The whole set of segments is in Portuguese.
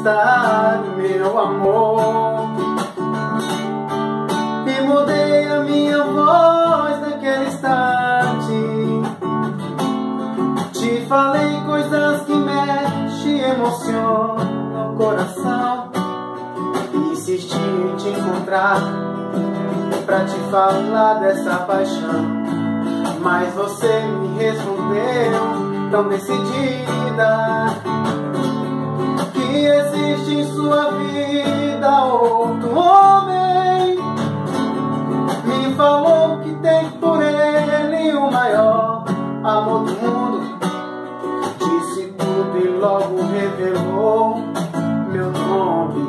conquistar meu amor. E mudei a minha voz naquele instante. Te falei coisas que mexem, emocionam o coração. Insisti em te encontrar pra te falar dessa paixão. Mas você me respondeu tão decidida que existe em sua vida outro homem. Me falou que tem por ele o maior amor do mundo. Disse tudo e logo revelou meu nome.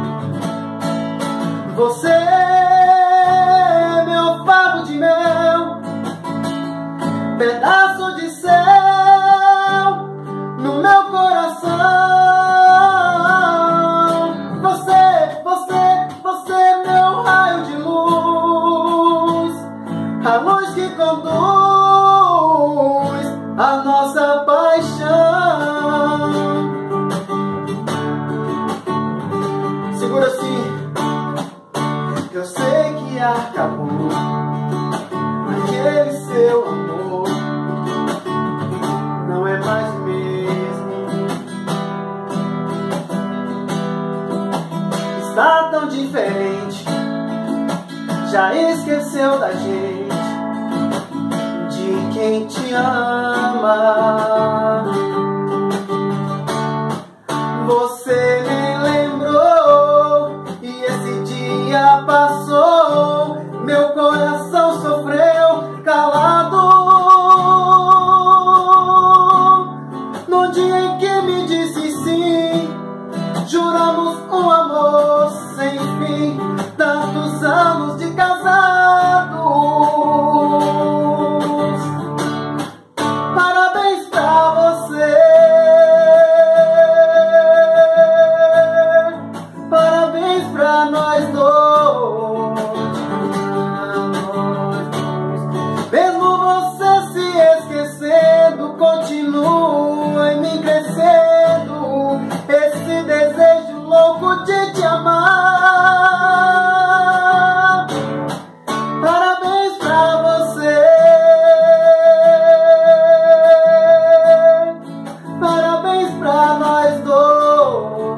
Você é meu favo de mel, pedaço de céu no meu coração. Você é meu raio de luz, a luz que conduz a nossa paixão. Segura assim. Eu sei que acabou aquele seu amor, não é mais o mesmo. Está tão diferente, já esqueceu da gente, de quem te ama. Você me lembrou e esse dia passou, meu coração sofreu calado. No dia em que me disse sim, juramos um amor sem fim, tantos anos de casados. Parabéns pra você, parabéns pra nós dois. Mesmo você se esquecendo, continua em mim crescendo esse desejo louco de te amar. Parabéns pra você, parabéns pra nós dois.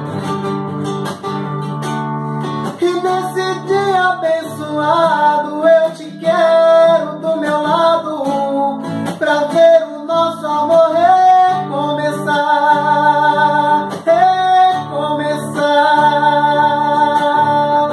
E nesse dia abençoado eu te quero do meu lado, pra ver o nosso amor recomeçar, recomeçar.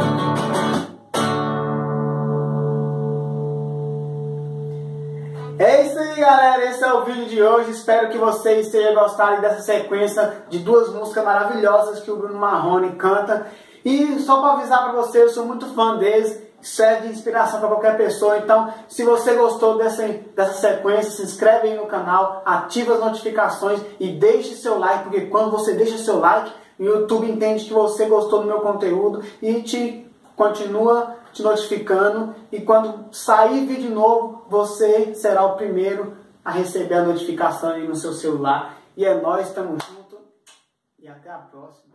É isso aí, galera, esse é o vídeo de hoje. Espero que vocês tenham gostado dessa sequência de duas músicas maravilhosas que o Bruno Marrone canta. E só para avisar para vocês, eu sou muito fã deles, serve de inspiração para qualquer pessoa. Então, se você gostou dessa sequência, se inscreve aí no canal, ativa as notificações e deixe seu like, porque quando você deixa seu like, o YouTube entende que você gostou do meu conteúdo e continua te notificando. E quando sair vídeo novo, você será o primeiro a receber a notificação aí no seu celular. E é nóis, tamo junto e até a próxima.